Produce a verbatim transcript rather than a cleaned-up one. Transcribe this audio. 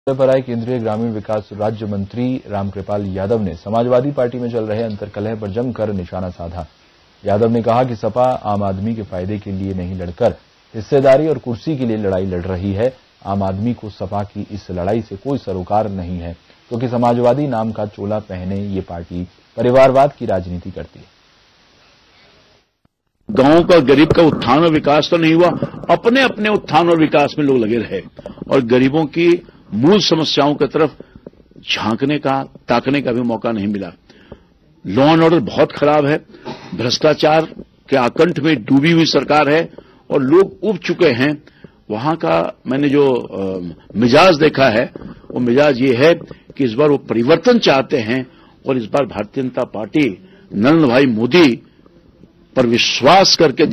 पर आए केंद्रीय ग्रामीण विकास राज्य मंत्री रामकृपाल यादव ने समाजवादी पार्टी में चल रहे अंतर्कलह पर जमकर निशाना साधा। यादव ने कहा कि सपा आम आदमी के फायदे के लिए नहीं लड़कर हिस्सेदारी और कुर्सी के लिए लड़ाई लड़ रही है। आम आदमी को सपा की इस लड़ाई से कोई सरोकार नहीं है, क्योंकि समाजवादी नाम का चोला पहने ये पार्टी परिवारवाद की राजनीति करती है। गांव का गरीब का उत्थान और विकास तो नहीं हुआ, अपने अपने उत्थान और विकास में लोग लगे रहे और गरीबों की मूल समस्याओं की तरफ झांकने का, ताकने का भी मौका नहीं मिला। लॉ एंड ऑर्डर बहुत खराब है, भ्रष्टाचार के आकंठ में डूबी हुई सरकार है और लोग उब चुके हैं। वहां का मैंने जो आ, मिजाज देखा है, वो मिजाज ये है कि इस बार वो परिवर्तन चाहते हैं और इस बार भारतीय जनता पार्टी नरेंद्र भाई मोदी पर विश्वास करके